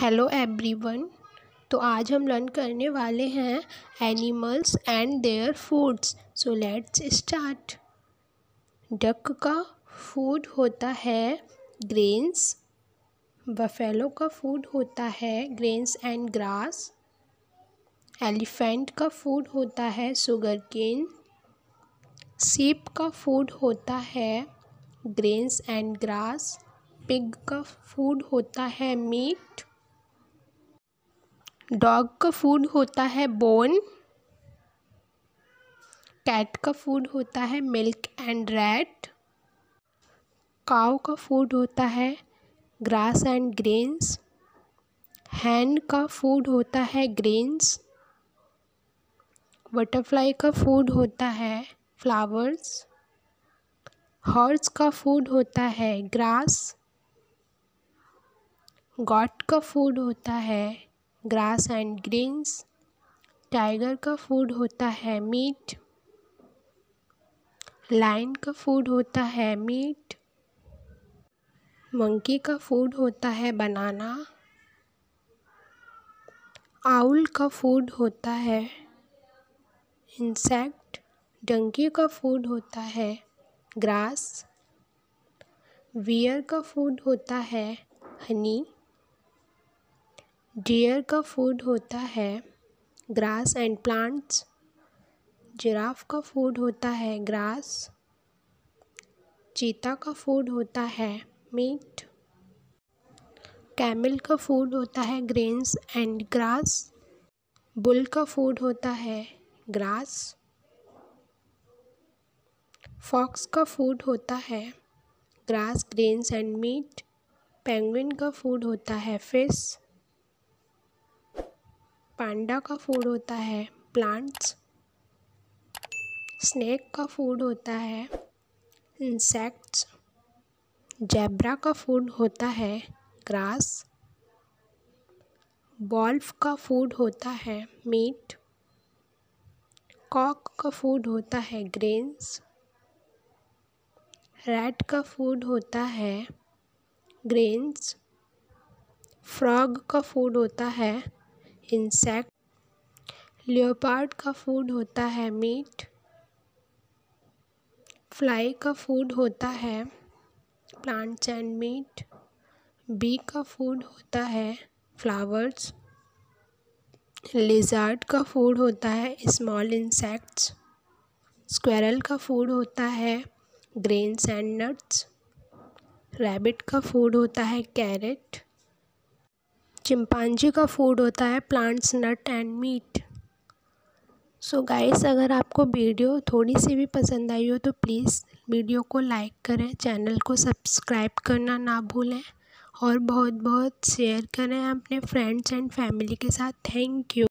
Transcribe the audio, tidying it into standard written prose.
Hello everyone. तो आज हम लर्न करने वाले हैं animals and their foods. So let's start. Duck का फूड होता है ग्रेन्स। बफेलो का फूड होता है ग्रेन्स एंड ग्रास। एलिफेंट का फूड होता है शुगर केन। शीप का फूड होता है ग्रेन्स एंड ग्रास। पिग का फूड होता है मीट। डॉग का फूड होता है बोन। कैट का फूड होता है मिल्क एंड रैट। काऊ का फूड होता है ग्रास एंड ग्रेन्स। हैन का फूड होता है ग्रेन्स। बटरफ्लाई का फूड होता है फ्लावर्स। हॉर्स का फूड होता है ग्रास। गॉट का फूड होता है ग्रास एंड ग्रेन्स। टाइगर का फूड होता है मीट। लायन का फूड होता है मीट। मंकी का फूड होता है बनाना। आउल का फूड होता है इंसेक्ट। डंकी का फूड होता है ग्रास। बियर का फूड होता है हनी। डियर का फूड होता है ग्रास एंड प्लांट्स। जिराफ का फूड होता है ग्रास। चीता का फूड होता है मीट। कैमल का फूड होता है ग्रेन्स एंड ग्रास। बुल का फूड होता है ग्रास। फॉक्स का फूड होता है grass, grains and meat. Penguin का फूड होता है फिश। पांडा का फूड होता है प्लांट्स। स्नेक का फूड होता है इंसेक्ट्स। जेब्रा का फूड होता है ग्रास। वॉल्फ का फूड होता है मीट। कॉक का फूड होता है ग्रेन्स। रैट का फूड होता है ग्रेन्स। फ्रॉग का फूड होता है इंसेक्ट। लियोपार्ड का फूड होता है मीट। फ्लाई का फूड होता है प्लांट्स एंड मीट। बी का फूड होता है फ्लावर्स। लिज़ार्ड का फूड होता है स्मॉल इंसेक्ट्स। स्क्वेरल का फूड होता है ग्रेन्स एंड नट्स। रैबिट का फूड होता है कैरेट। चिंपांजी का फूड होता है plants, nut and meat. So guys, अगर आपको वीडियो थोड़ी सी भी पसंद आई हो तो प्लीज़ वीडियो को लाइक करें, चैनल को सब्सक्राइब करना ना भूलें और बहुत बहुत शेयर करें अपने फ्रेंड्स एंड फैमिली के साथ। Thank you.